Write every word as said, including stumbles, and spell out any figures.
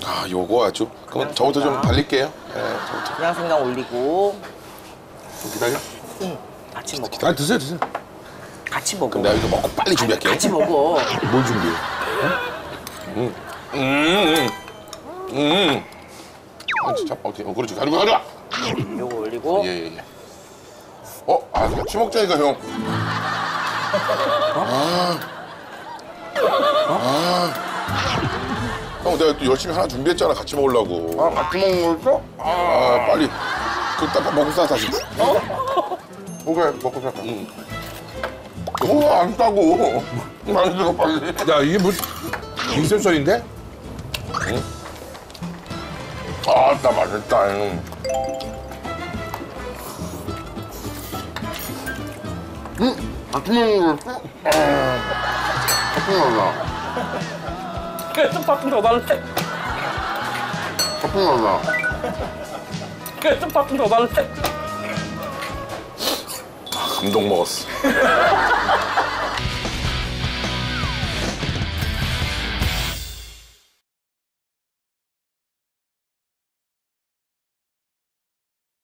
아, 요거 아주. 그럼 저부터 좀 달릴게요. 네, 저부터. 그냥 생강 올리고. 좀 기다려. 응. 같이 먹어. 아, 드세요, 드세요. 같이 먹어. 그럼 내가 이거 먹고 빨리 준비할게요. 같이 먹어. 뭘 준비해? 응? 음, 음, 음. 음. 아, 진짜? 오케이. 어, 그렇지. 가져가, 가져가. 요거 올리고. 예, 예, 예. 어? 아, 같이 먹자니까, 형. 아. 아. 형, 내가 또 열심히 하나 준비했잖아. 같이 먹으려고. 아, 같이 먹는 거였어? 아, 빨리. 그딱 먹고 싸, 다시. 오케이, 먹고 살까? 응. 오, 안 싸고. 많이 들어, 빨리. 야, 이게 무슨 빙센썰인데? 응? 아, 나 맛있다. 응. 응? 같이 먹는 거였어? 아, 같이 먹자. 계속 밥좀 더 달래. 같이 먹자. 계속 밥좀 더 달래. 감동 먹었어.